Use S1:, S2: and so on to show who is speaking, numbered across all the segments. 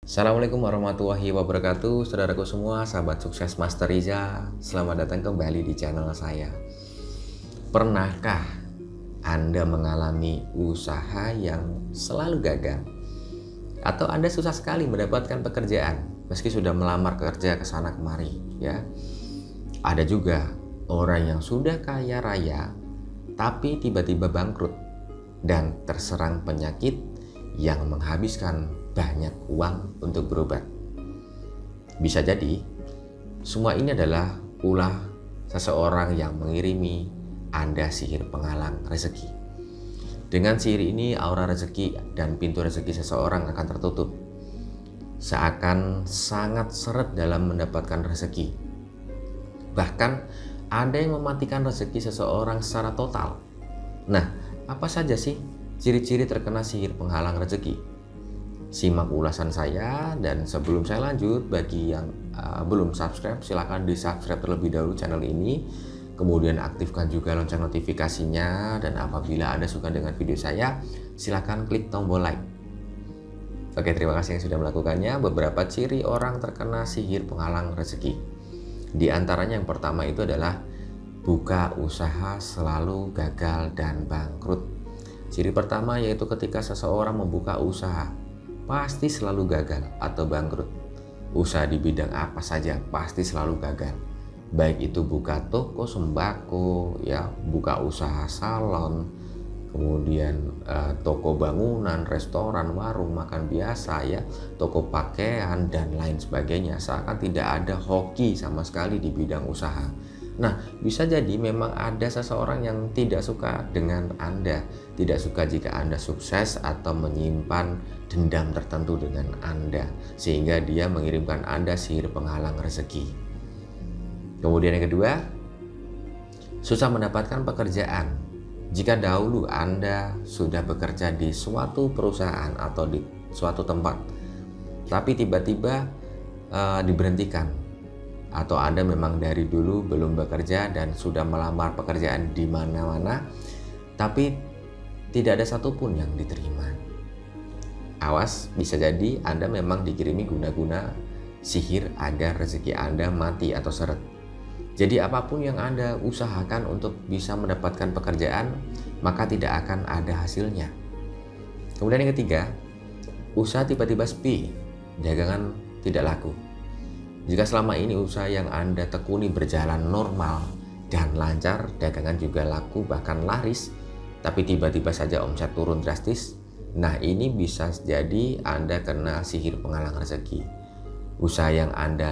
S1: Assalamualaikum warahmatullahi wabarakatuh, saudaraku semua, sahabat sukses Master Riza. Selamat datang kembali di channel saya. Pernahkah Anda mengalami usaha yang selalu gagal? Atau Anda susah sekali mendapatkan pekerjaan meski sudah melamar kerja ke sana kemari, ya? Ada juga orang yang sudah kaya raya tapi tiba-tiba bangkrut dan terserang penyakit yang menghabiskan banyak uang untuk berobat. Bisa jadi semua ini adalah ulah seseorang yang mengirimi Anda sihir penghalang rezeki. Dengan sihir ini, aura rezeki dan pintu rezeki seseorang akan tertutup, seakan sangat seret dalam mendapatkan rezeki. Bahkan ada yang mematikan rezeki seseorang secara total. Nah, apa saja sih ciri-ciri terkena sihir penghalang rezeki? Simak ulasan saya, dan sebelum saya lanjut, bagi yang belum subscribe, silahkan di subscribe terlebih dahulu channel ini. Kemudian aktifkan juga lonceng notifikasinya, dan apabila Anda suka dengan video saya, silahkan klik tombol like. Oke, terima kasih yang sudah melakukannya. Beberapa ciri orang terkena sihir penghalang rezeki. Di antaranya yang pertama itu adalah buka usaha selalu gagal dan bangkrut. Ciri pertama yaitu ketika seseorang membuka usaha, pasti selalu gagal atau bangkrut. Usaha di bidang apa saja pasti selalu gagal. Baik itu buka toko sembako, ya, buka usaha salon, kemudian toko bangunan, restoran, warung makan biasa, ya, toko pakaian dan lain sebagainya. Seakan tidak ada hoki sama sekali di bidang usaha. Nah, bisa jadi memang ada seseorang yang tidak suka dengan Anda, tidak suka jika Anda sukses atau menyimpan dendam tertentu dengan Anda, sehingga dia mengirimkan Anda sihir penghalang rezeki. Kemudian yang kedua, susah mendapatkan pekerjaan. Jika dahulu Anda sudah bekerja di suatu perusahaan atau di suatu tempat, tapi tiba-tiba diberhentikan, atau Anda memang dari dulu belum bekerja dan sudah melamar pekerjaan di mana-mana, tapi tidak ada satupun yang diterima. Awas, bisa jadi Anda memang dikirimi guna-guna sihir agar rezeki Anda mati atau seret. Jadi apapun yang Anda usahakan untuk bisa mendapatkan pekerjaan, maka tidak akan ada hasilnya. Kemudian yang ketiga, usaha tiba-tiba sepi, dagangan tidak laku. Jika selama ini usaha yang Anda tekuni berjalan normal dan lancar, dagangan juga laku bahkan laris, tapi tiba-tiba saja omset turun drastis, nah ini bisa jadi Anda kena sihir penghalang rezeki. Usaha yang Anda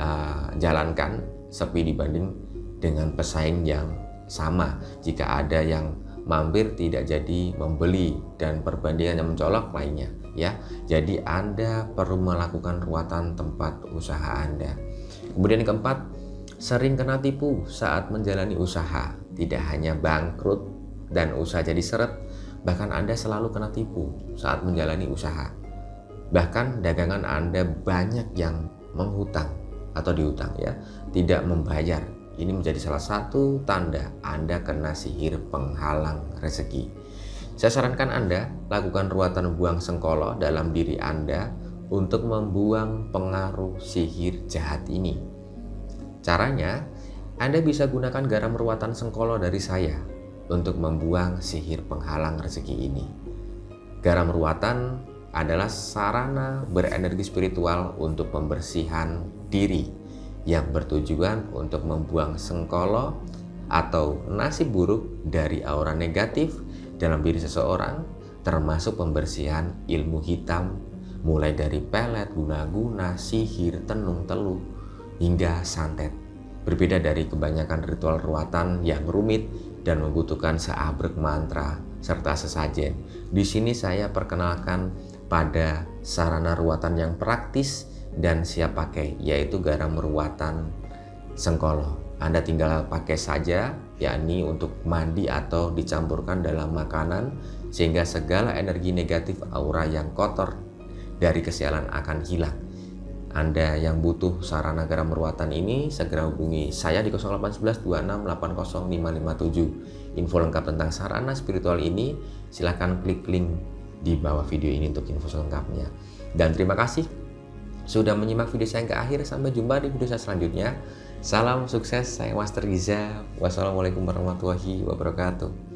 S1: jalankan sepi dibanding dengan pesaing yang sama. Jika ada yang mampir tidak jadi membeli dan perbandingan yang mencolok lainnya, ya. Jadi Anda perlu melakukan ruatan tempat usaha Anda. Kemudian yang keempat, sering kena tipu saat menjalani usaha. Tidak hanya bangkrut dan usaha jadi seret, bahkan Anda selalu kena tipu saat menjalani usaha. Bahkan dagangan Anda banyak yang menghutang atau dihutang, ya, tidak membayar. Ini menjadi salah satu tanda Anda kena sihir penghalang rezeki. Saya sarankan Anda lakukan ruatan buang sengkolo dalam diri Anda untuk membuang pengaruh sihir jahat ini. Caranya, Anda bisa gunakan garam ruatan sengkolo dari saya untuk membuang sihir penghalang rezeki ini. Garam ruatan adalah sarana berenergi spiritual untuk pembersihan diri yang bertujuan untuk membuang sengkolo atau nasib buruk dari aura negatif dalam diri seseorang, termasuk pembersihan ilmu hitam, mulai dari pelet, guna-guna, sihir, tenung, teluh, hingga santet. Berbeda dari kebanyakan ritual ruatan yang rumit dan membutuhkan seabrek mantra serta sesajen. Di sini saya perkenalkan pada sarana ruatan yang praktis dan siap pakai, yaitu garam ruatan sengkolo. Anda tinggal pakai saja, yakni untuk mandi atau dicampurkan dalam makanan, sehingga segala energi negatif aura yang kotor dari kesialan akan hilang. Anda yang butuh sarana garam ruatan ini, segera hubungi saya di 0811 26 80 557. Info lengkap tentang sarana spiritual ini, silahkan klik link di bawah video ini untuk info selengkapnya. Dan terima kasih sudah menyimak video saya ke akhir. Sampai jumpa di video saya selanjutnya. Salam sukses, saya Master Riza. Wassalamualaikum warahmatullahi wabarakatuh.